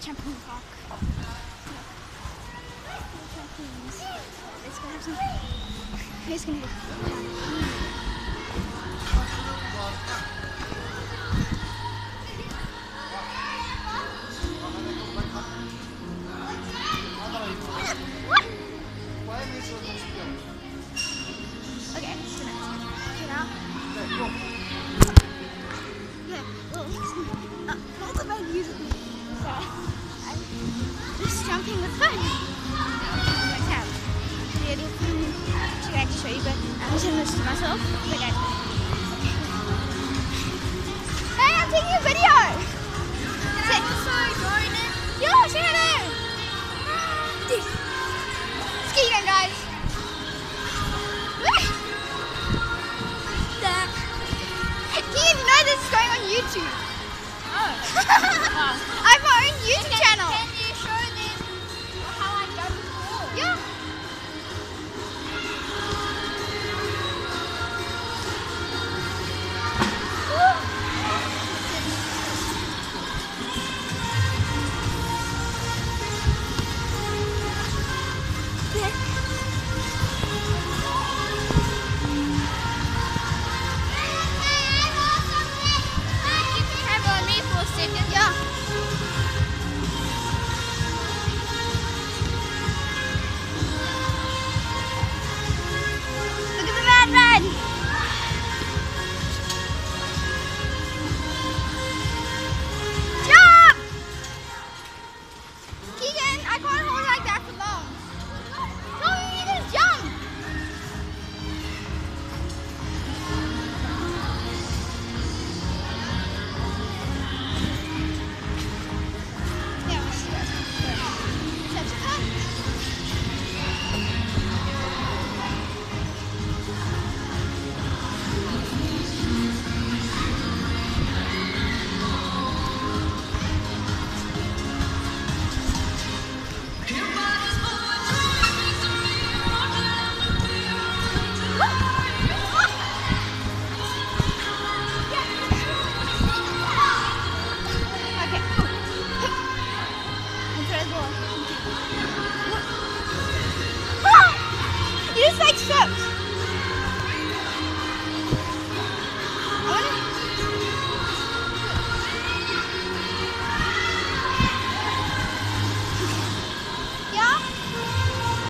trampoline park. Trampolines. It's gonna have some. It's gonna have. Okay, so now get out. Yeah, well, lots of my music. So I'm just jumping with fun. What's up? Really fun to actually show you, but I'm just gonna listen to myself. Okay. Hey, I'm taking a video.